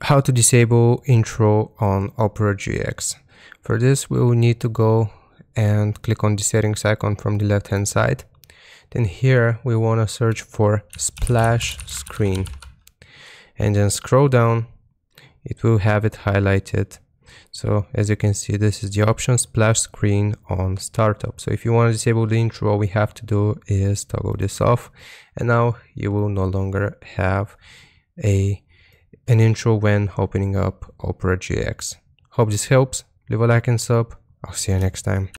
How to disable intro on Opera GX. For this, we will need to go and click on the settings icon from the left hand side. Then here we want to search for splash screen and then scroll down. It will have it highlighted. So as you can see, this is the option splash screen on startup. So if you want to disable the intro, all we have to do is toggle this off, and now you will no longer have an intro when opening up Opera GX. Hope this helps. Leave a like and sub. I'll see you next time.